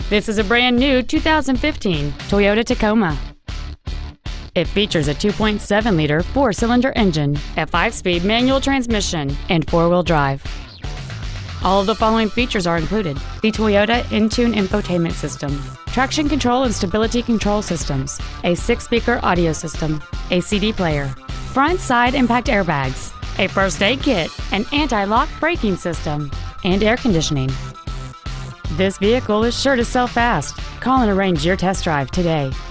This is a brand new 2015 Toyota Tacoma. It features a 2.7-liter four-cylinder engine, a 5-speed manual transmission, and four-wheel drive. All of the following features are included: the Toyota Entune infotainment system, traction control and stability control systems, a 6-speaker audio system, a CD player, front side impact airbags, a first aid kit, an anti-lock braking system, and air conditioning. This vehicle is sure to sell fast. Call and arrange your test drive today.